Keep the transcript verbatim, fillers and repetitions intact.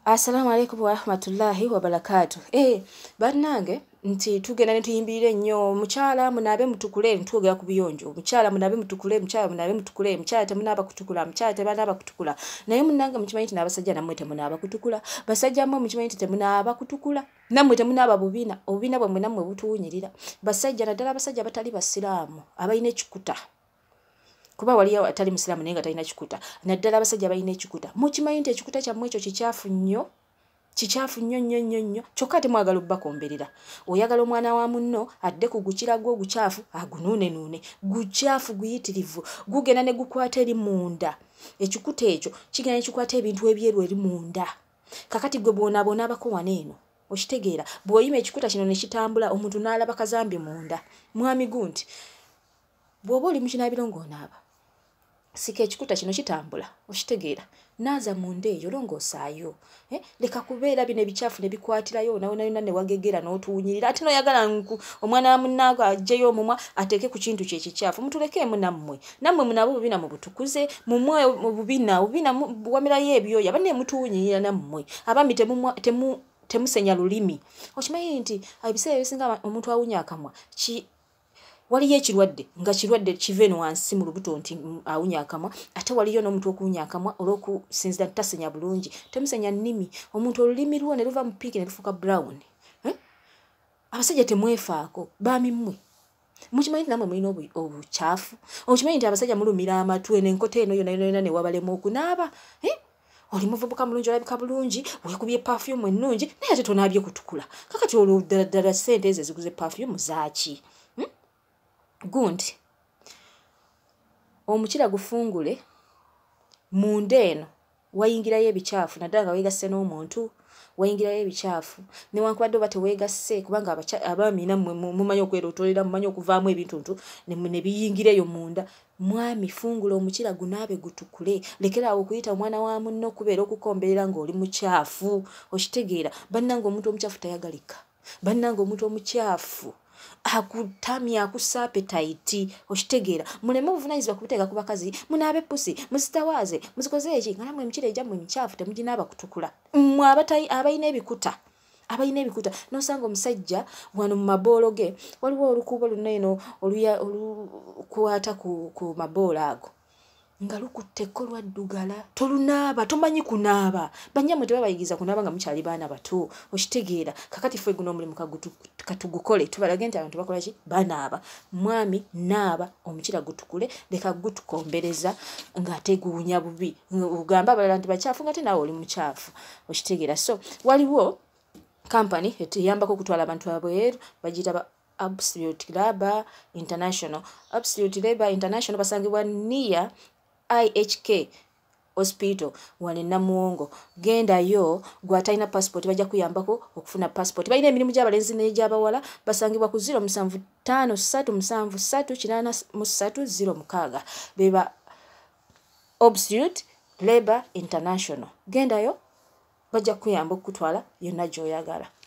Assalamu alaikum wa rahmatullahi wa barakatuh. Eh, bannange nti tugenda ne tuyimbirira nnyo mukyala munabe mutukule ntugera ku biyonjo. Mukyala munabe mutukule, mukyala munabe mutukule, mukyala temunaba kutukula, mukyala tebanaba kutukula. Naye munnange mukimanyi nti n'abasajja nammwe temunaba kutukula. Basajja mmwe mukimanyi nti temunaba kutukula. Nammwe temunaba bubina, obubina bwammwe nammwe butuwunyirira. Basajja naddala abasajja batali basiraamu abalina ekikuta. Kuba waliyo atali musiramu naye nga talina kikuta. Naddala abasajja balina ekikuta. Mukimanyi nti ekikuta kyammwe ekyo kikyafu nnyo. Kikyafu nnyo nnyo nnyo nnyo. Kyokka ate mwagala obbakomberera. Oyagala omwana wa munno adde kugukira gwo ogukyafu agunuune nuune. Gukyafu guyitirivu. Gugenda ne gukwata eri munda. Ekikuta ekyo kigenda ne kikwata ebintu ebyeru eri munda. Kakati gwe bw'onaabona abako wano eno. Okitegeera bw'oyima ekikuta kino ne kitambula omuntu n'alaba kazambi munda. Mwami gundi bw'oba oli mu kinaabiro ng'onaaba. Sika ekikuta kino kitambula okitegeera naaza munda eyo longoosaayo eh leka kubeera bino ebikyafu ne bikwatirayo nawe yonna ne wagegera n'otuwunyirira ate noyagala nku omwana wa munnaago aggyeyo omumwa ateeke ku kintu kye ekikyafu mutulekeemu nammwe nammwe munabo obubina mu butukuze mumwe obubina obubina wamirayo ebyoya banne mutuwunyirira nammwe abambi temu temusenya lulimi okimanyi nti ebiseera ebisinga omuntu awunya akamwa ki waliyo ekirwadde nga kirwadde kive no wansi mu lubuto nti awunya akamwa ate waliyo n'omuntu okuwunya akamwa olw'okusinzira tasenya bulungi temusenya nnimi omuntu olulimi lwo ne luva mu pink ne lufuuka brown eh? Abasajja temwefaako baami mmwe mukimanyi nti nammwe mulina obukyafu okimanyi nti abasajja mulumira amatwe n'enkota eno yonna yonna ne wabalemu okunaaba eh? Oli muvubuka mulungi olabika bulungi weekubye perfume ennungi naye ate tonaabye kutukula kakati olwo ddala ssente ezo ziguze perfume zaaki gundi omukira gufungule munda eno wayingirayo ebikyafu naddala nga weegasse n'omuntu wayingirayo ebikyafu newankubadde oba teweegasse kubanga abaami nammwe mumanyi okwerotoolera mumanyi okuvaamu ebintuntu ne biyingireyo munda mwami fungula omukira gunaabe gutukule lekeraawo okuyita omwana wa munno okubeera okukomberera ng'oli mukyafu okitegeera bannange omuntu omukyafu tayagalika bannange omuntu omukyafu akutamya akussa appetite okitegeera muleme obuvunaanyizibwa kubuteeka ku bakazi munaabe pusi muzitawaaze muzikoze eki nga nammwe emikira egyammwe mikyafu temuginaaba kutukula mmwe abalina ebikuta abalina ebikuta n'osanga omusajja wano mu maboolo ge waliwo olukuubo luno eno olukwata ku maboolo ago nga lukutteko lwaddugala tolunaaba tomanyi kunaaba banyammwe tebabayigiza kunaaba nga mukyali baana bato okitegeera kakati ffe guno omulimu katugukole tubalage nti abantu bakola ki banaaba mwami naaba omukira gutukule leka gutukombereza ng'ate guwunya bubi ogamba abalala nti bakyafu nga te naawe oli mukyafu okitegeera so waliwo kampani etuyambako okutwala abantu abweru bagiyita ba Absolute Labour International. Absolute Labour International basangibwa near I H K hospital wane Namuwongo gendayo gwatalina passport bajja kuyambako okufuna passport balina emirimu gy'abalenzi n'egy'abawala basangibwa ku zero musanvu ttaano ssatu musanvu ssatu kinaana mu ssatu zero mukaaga beba Absolute Labour International gendayo bajja kuyamba okutwala yonna gy'oyagala.